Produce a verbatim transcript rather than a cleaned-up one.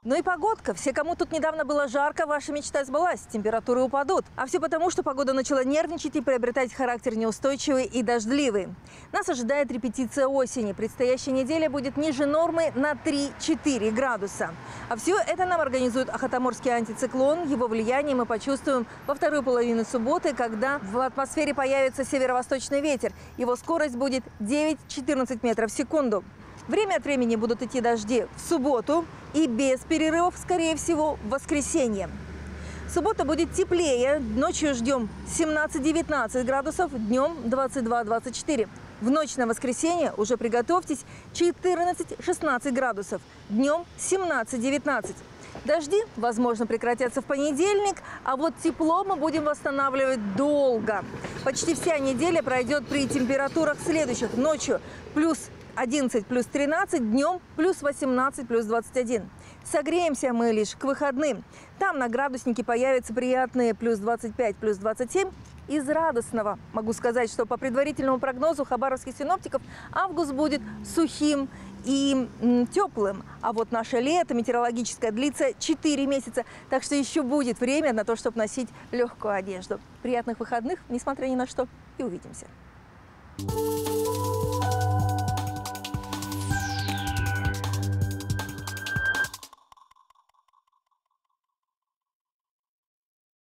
Ну и погодка. Все, кому тут недавно было жарко, ваша мечта сбылась. Температуры упадут. А все потому, что погода начала нервничать и приобретать характер неустойчивый и дождливый. Нас ожидает репетиция осени. Предстоящая неделя будет ниже нормы на три-четыре градуса. А все это нам организует Охотоморский антициклон. Его влияние мы почувствуем во вторую половину субботы, когда в атмосфере появится северо-восточный ветер. Его скорость будет девять-четырнадцать метров в секунду. Время от времени будут идти дожди в субботу и без перерывов, скорее всего, в воскресенье. Суббота будет теплее. Ночью ждем семнадцать-девятнадцать градусов, днем двадцать два-двадцать четыре. В ночь на воскресенье уже приготовьтесь четырнадцать-шестнадцать градусов, днем семнадцать-девятнадцать. Дожди, возможно, прекратятся в понедельник, а вот тепло мы будем восстанавливать долго. Почти вся неделя пройдет при температурах следующих. Ночью плюс одиннадцать, плюс тринадцать, днем плюс восемнадцать, плюс двадцать один. Согреемся мы лишь к выходным. Там на градуснике появятся приятные плюс двадцать пять, плюс двадцать семь. Из радостного могу сказать, что по предварительному прогнозу хабаровских синоптиков август будет сухим и м, теплым. А вот наше лето метеорологическое длится четыре месяца. Так что еще будет время на то, чтобы носить легкую одежду. Приятных выходных, несмотря ни на что, и увидимся.